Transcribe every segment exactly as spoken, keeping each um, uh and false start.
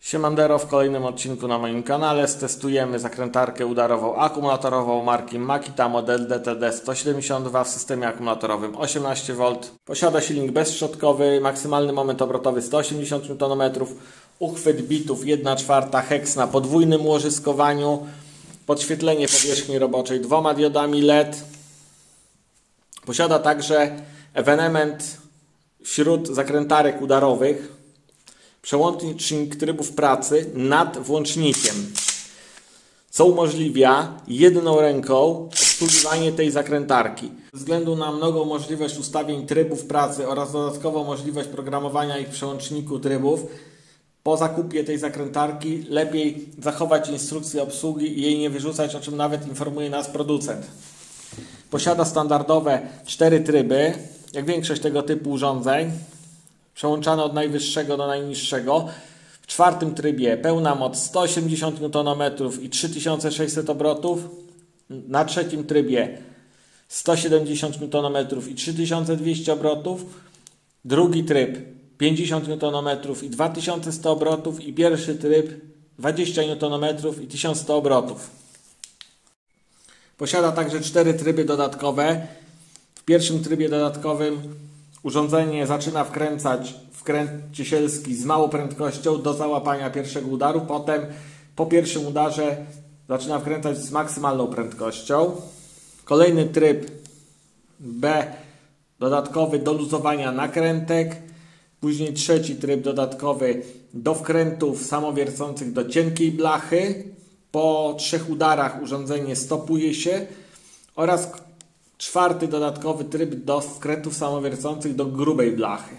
Siemandero, w kolejnym odcinku na moim kanale stestujemy zakrętarkę udarową akumulatorową marki Makita model D T D sto siedemdziesiąt dwa w systemie akumulatorowym osiemnaście wolt. Posiada silnik bezszczotkowy, maksymalny moment obrotowy sto osiemdziesiąt niutonometrów, uchwyt bitów jedna czwarta hex na podwójnym łożyskowaniu, podświetlenie powierzchni roboczej dwoma diodami L E D. Posiada także ewenement wśród zakrętarek udarowych przełącznik trybów pracy nad włącznikiem, co umożliwia jedną ręką obsługiwanie tej zakrętarki. Ze względu na mnogą możliwość ustawień trybów pracy oraz dodatkową możliwość programowania ich w przełączniku trybów, po zakupie tej zakrętarki lepiej zachować instrukcję obsługi i jej nie wyrzucać, o czym nawet informuje nas producent. Posiada standardowe cztery tryby, jak większość tego typu urządzeń, przełączane od najwyższego do najniższego. W czwartym trybie pełna moc sto osiemdziesiąt niutonometrów i trzy tysiące sześćset obrotów. Na trzecim trybie sto siedemdziesiąt niutonometrów i trzy tysiące dwieście obrotów. Drugi tryb pięćdziesiąt niutonometrów i dwa tysiące sto obrotów. I pierwszy tryb dwadzieścia niutonometrów i tysiąc sto obrotów. Posiada także cztery tryby dodatkowe. W pierwszym trybie dodatkowym urządzenie zaczyna wkręcać wkręt ciesielski z małą prędkością do załapania pierwszego udaru. Potem po pierwszym udarze zaczyna wkręcać z maksymalną prędkością. Kolejny tryb B dodatkowy do luzowania nakrętek. Później trzeci tryb dodatkowy do wkrętów samowiercących do cienkiej blachy. Po trzech udarach urządzenie stopuje się oraz czwarty dodatkowy tryb do wkrętów samowiercących do grubej blachy.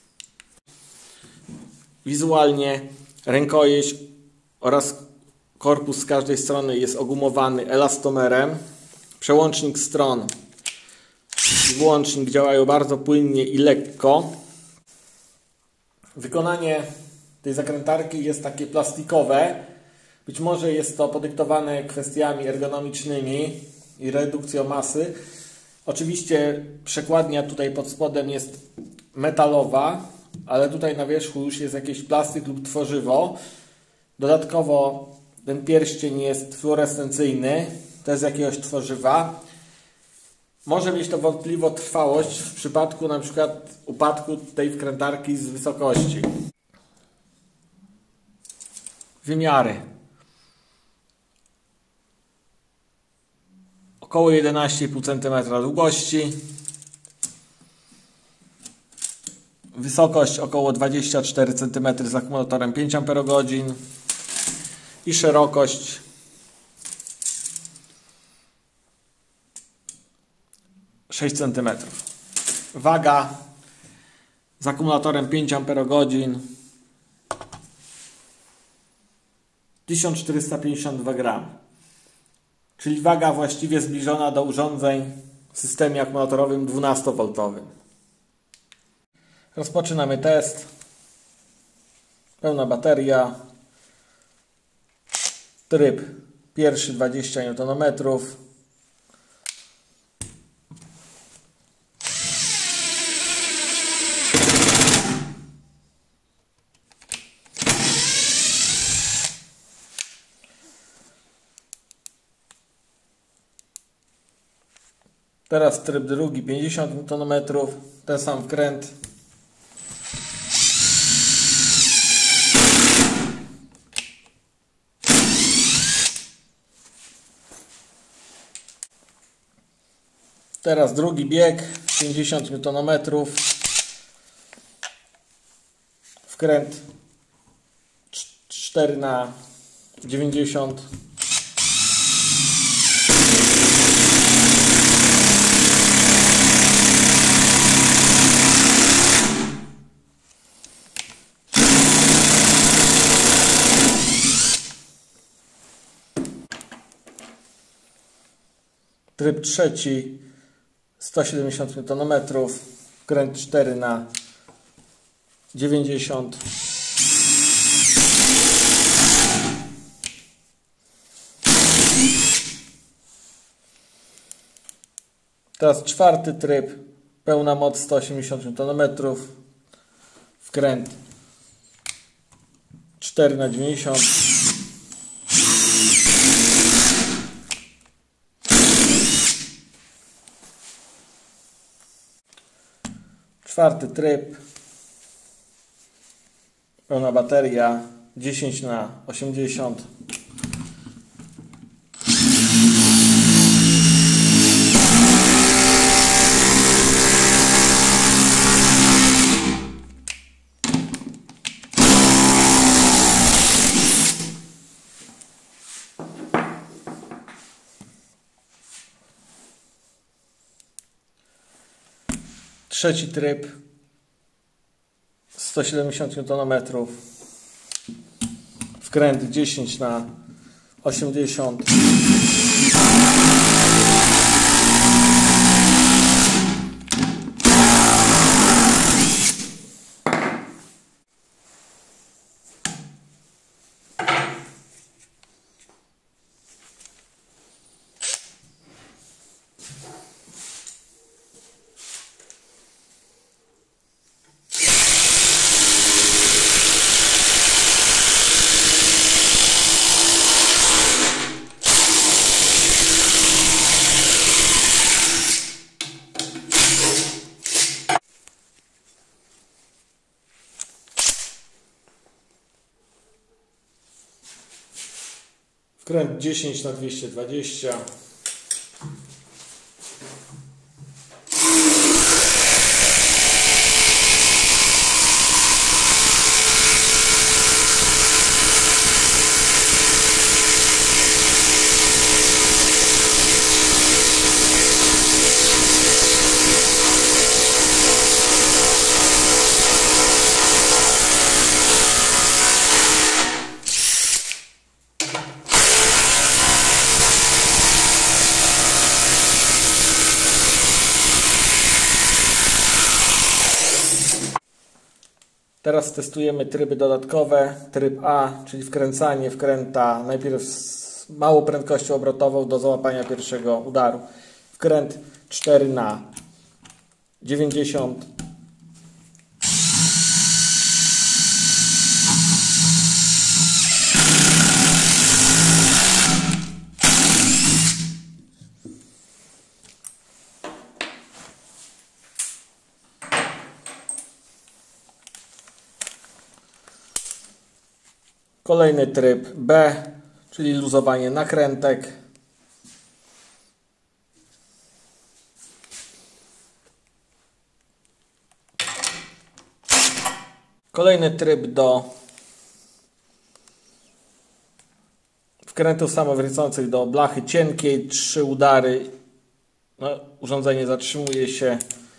Wizualnie rękojeść oraz korpus z każdej strony jest ogumowany elastomerem. Przełącznik stron i włącznik działają bardzo płynnie i lekko. Wykonanie tej zakrętarki jest takie plastikowe. Być może jest to podyktowane kwestiami ergonomicznymi i redukcją masy. Oczywiście przekładnia tutaj pod spodem jest metalowa, ale tutaj na wierzchu już jest jakiś plastyk lub tworzywo. Dodatkowo ten pierścień jest fluorescencyjny, to jest jakiegoś tworzywa. Może mieć to wątpliwą trwałość w przypadku na przykład upadku tej wkrętarki z wysokości. Wymiary. Około jedenaście i pół centymetra długości, wysokość około dwadzieścia cztery centymetry z akumulatorem pięć amperogodzin i szerokość sześć centymetrów. Waga z akumulatorem pięć amperogodzin tysiąc czterysta pięćdziesiąt dwa gramy. Czyli waga właściwie zbliżona do urządzeń w systemie akumulatorowym dwunastowoltowym. Rozpoczynamy test. Pełna bateria. Tryb pierwszy dwadzieścia niutonometrów. Teraz tryb drugi pięćdziesiąt niutonometrów, ten sam wkręt. Teraz drugi bieg pięćdziesiąt niutonometrów. Wkręt cztery na dziewięćdziesiąt. Tryb trzeci sto siedemdziesiąt niutonometrów, wkręt cztery na dziewięćdziesiąt. Teraz czwarty tryb, pełna moc sto osiemdziesiąt niutonometrów, wkręt cztery na dziewięćdziesiąt. Czwarty tryb. Pełna bateria. dziesięć na osiemdziesiąt. Trzeci tryb, sto siedemdziesiąt niutonometrów, wkręt dziesięć na osiemdziesiąt. Wkręt dziesięć na dwieście dwadzieścia. Teraz testujemy tryby dodatkowe. Tryb A, czyli wkręcanie wkręta najpierw z małą prędkością obrotową do załapania pierwszego udaru. Wkręt cztery na dziewięćdziesiąt. Kolejny tryb B, czyli luzowanie nakrętek. Kolejny tryb do wkrętów samowiercących do blachy cienkiej. Trzy udary. No, urządzenie zatrzymuje się.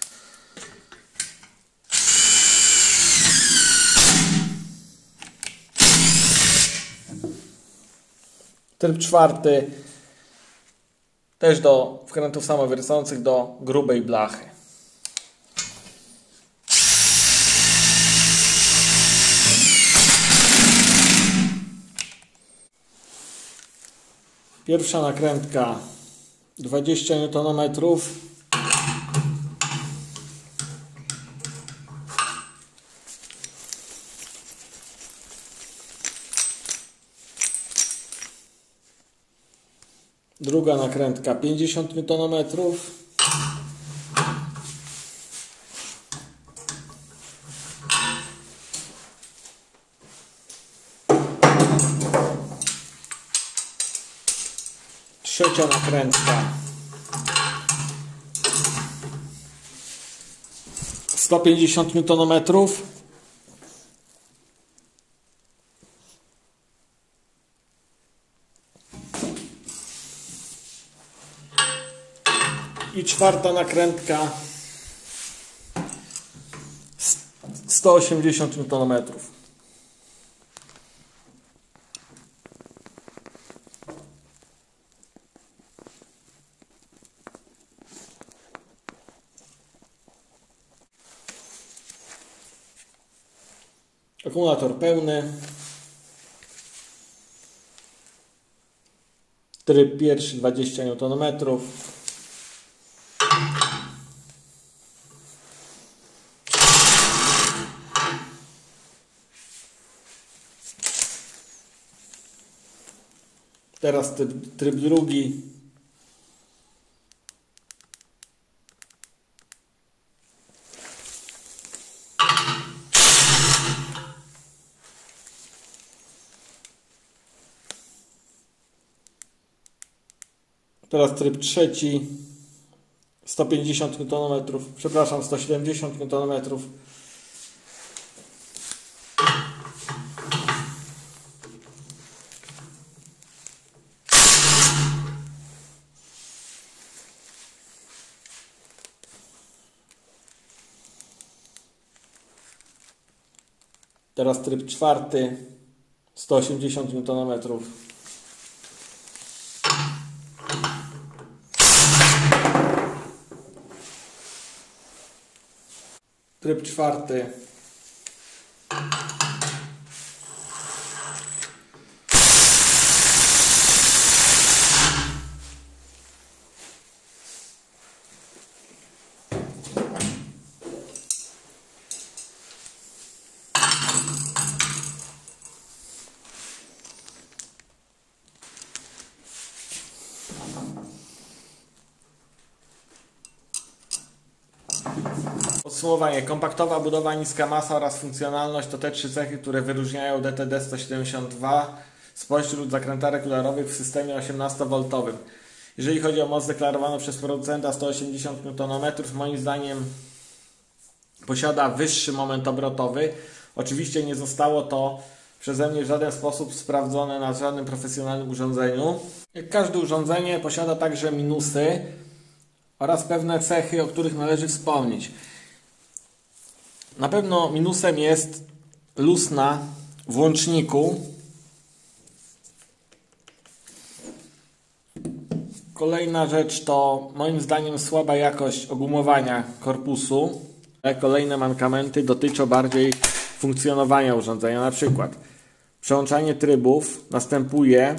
Tryb czwarty, też do wkrętów samowiercących do grubej blachy. Pierwsza nakrętka dwadzieścia niutonometrów. Druga nakrętka pięćdziesiąt niutonometrów. Trzecia nakrętka sto pięćdziesiąt niutonometrów. I czwarta nakrętka sto osiemdziesiąt niutonometrów. Akumulator pełny. Tryb pierwszy dwadzieścia niutonometrów. Teraz tryb, tryb drugi. Teraz tryb trzeci. sto pięćdziesiąt niutonometrów, przepraszam, sto siedemdziesiąt niutonometrów. Teraz tryb czwarty, sto osiemdziesiąt niutonometrów. Tryb czwarty. Podsumowanie. Kompaktowa budowa, niska masa oraz funkcjonalność to te trzy cechy, które wyróżniają D T D sto siedemdziesiąt dwa spośród zakrętarek udarowych w systemie osiemnastowoltowym. Jeżeli chodzi o moc deklarowaną przez producenta sto osiemdziesiąt niutonometrów, moim zdaniem posiada wyższy moment obrotowy. Oczywiście nie zostało to przeze mnie w żaden sposób sprawdzone na żadnym profesjonalnym urządzeniu. Jak każde urządzenie posiada także minusy oraz pewne cechy, o których należy wspomnieć. Na pewno minusem jest luz na włączniku. Kolejna rzecz to moim zdaniem słaba jakość ogumowania korpusu. Kolejne mankamenty dotyczą bardziej funkcjonowania urządzenia. Na przykład przełączanie trybów następuje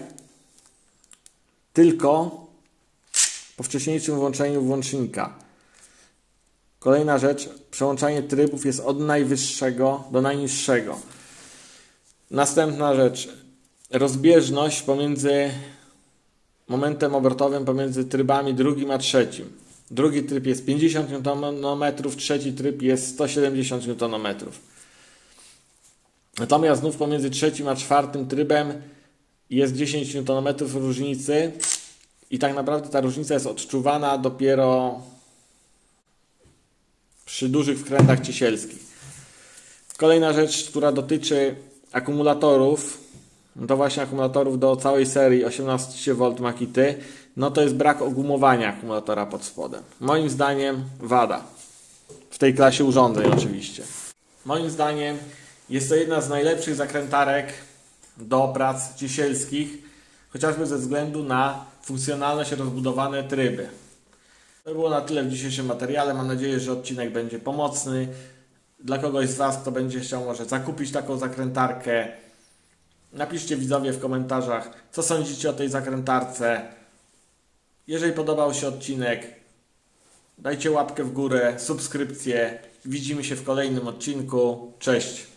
tylko po wcześniejszym włączeniu włącznika. Kolejna rzecz, przełączanie trybów jest od najwyższego do najniższego. Następna rzecz, rozbieżność pomiędzy momentem obrotowym pomiędzy trybami drugim a trzecim. Drugi tryb jest pięćdziesiąt niutonometrów, trzeci tryb jest sto siedemdziesiąt niutonometrów. Natomiast znów pomiędzy trzecim a czwartym trybem jest dziesięć niutonometrów różnicy i tak naprawdę ta różnica jest odczuwana dopiero przy dużych wkrętach ciesielskich. Kolejna rzecz, która dotyczy akumulatorów, to właśnie akumulatorów do całej serii osiemnaście wolt Makity, no to jest brak ogumowania akumulatora pod spodem. Moim zdaniem wada. W tej klasie urządzeń oczywiście. Moim zdaniem jest to jedna z najlepszych zakrętarek do prac ciesielskich, chociażby ze względu na funkcjonalność i rozbudowane tryby. To było na tyle w dzisiejszym materiale. Mam nadzieję, że odcinek będzie pomocny dla kogoś z Was, kto będzie chciał może zakupić taką zakrętarkę. Napiszcie widzowie w komentarzach, co sądzicie o tej zakrętarce. Jeżeli podobał się odcinek, dajcie łapkę w górę, subskrypcję. Widzimy się w kolejnym odcinku. Cześć!